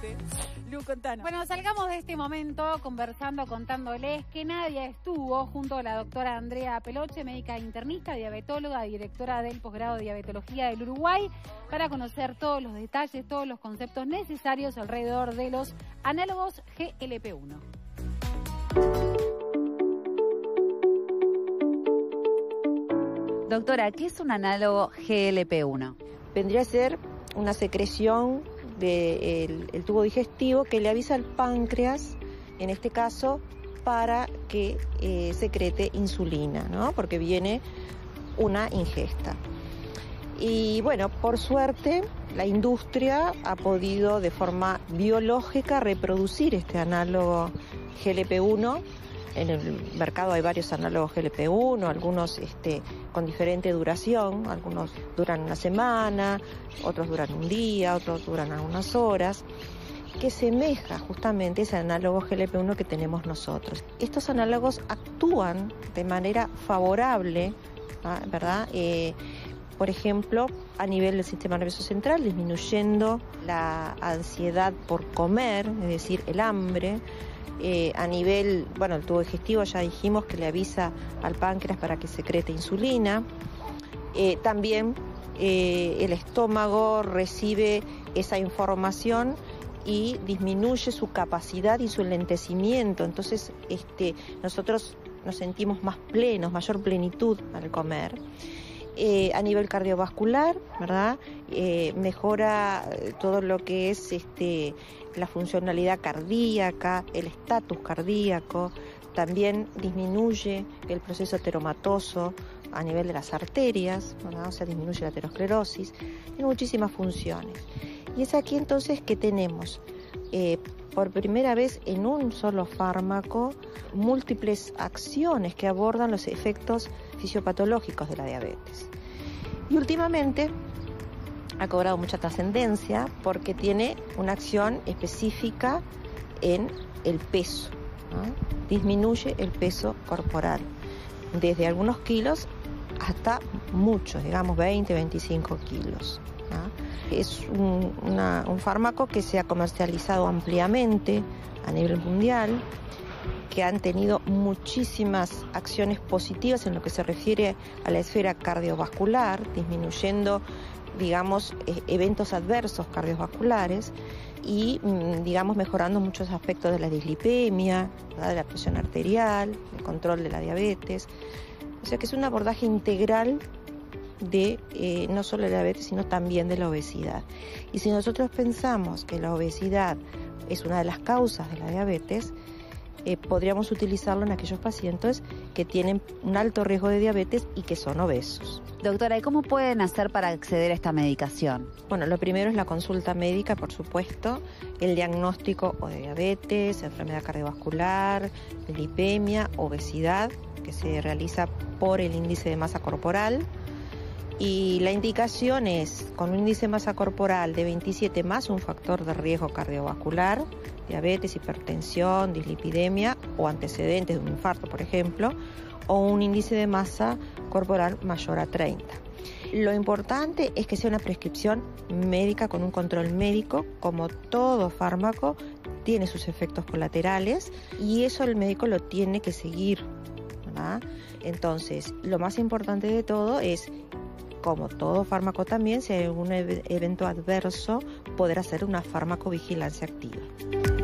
Lu, contanos. Bueno, salgamos de este momento conversando, contándoles que Nadia estuvo junto a la doctora Andrea Peloche, médica internista, diabetóloga, directora del posgrado de diabetología del Uruguay, para conocer todos los detalles, todos los conceptos necesarios alrededor de los análogos GLP-1. Doctora, ¿qué es un análogo GLP-1? Vendría a ser una secreción del tubo digestivo que le avisa al páncreas, en este caso, para que secrete insulina, ¿no? Porque viene una ingesta. Y bueno, por suerte, la industria ha podido de forma biológica reproducir este análogo GLP-1. En el mercado hay varios análogos GLP-1, algunos con diferente duración, algunos duran una semana, otros duran un día, otros duran algunas horas, que semeja justamente ese análogo GLP-1 que tenemos nosotros. Estos análogos actúan de manera favorable, ¿verdad? Por ejemplo, a nivel del sistema nervioso central, disminuyendo la ansiedad por comer, es decir, el hambre. A nivel, bueno, el tubo digestivo ya dijimos que le avisa al páncreas para que secrete insulina. También el estómago recibe esa información y disminuye su capacidad y su enlentecimiento. Entonces, nosotros nos sentimos más plenos, mayor plenitud al comer. A nivel cardiovascular, ¿verdad? Mejora todo lo que es la funcionalidad cardíaca, el estatus cardíaco, también disminuye el proceso ateromatoso a nivel de las arterias, ¿verdad? O sea, disminuye la aterosclerosis, tiene muchísimas funciones. Y es aquí entonces que tenemos, por primera vez en un solo fármaco, múltiples acciones que abordan los efectos fisiopatológicos de la diabetes. Y últimamente ha cobrado mucha trascendencia porque tiene una acción específica en el peso, ¿no? Disminuye el peso corporal, desde algunos kilos hasta muchos, digamos 20, 25 kilos. ¿No? Es un fármaco que se ha comercializado ampliamente a nivel mundial, que han tenido muchísimas acciones positivas en lo que se refiere a la esfera cardiovascular, disminuyendo, digamos, eventos adversos cardiovasculares y, digamos, mejorando muchos aspectos de la dislipemia, ¿verdad? De la presión arterial, el control de la diabetes. O sea que es un abordaje integral de no solo de la diabetes, sino también de la obesidad. Y si nosotros pensamos que la obesidad es una de las causas de la diabetes, podríamos utilizarlo en aquellos pacientes que tienen un alto riesgo de diabetes y que son obesos. Doctora, ¿y cómo pueden hacer para acceder a esta medicación? Bueno, lo primero es la consulta médica, por supuesto, el diagnóstico o de diabetes, enfermedad cardiovascular, lipemia, obesidad, que se realiza por el índice de masa corporal. Y la indicación es con un índice de masa corporal de 27 más un factor de riesgo cardiovascular, diabetes, hipertensión, dislipidemia o antecedentes de un infarto, por ejemplo, o un índice de masa corporal mayor a 30. Lo importante es que sea una prescripción médica con un control médico. Como todo fármaco, tiene sus efectos colaterales y eso el médico lo tiene que seguir, ¿verdad? Entonces, lo más importante de todo es, como todo fármaco también, si hay algún evento adverso, poder hacer una farmacovigilancia activa.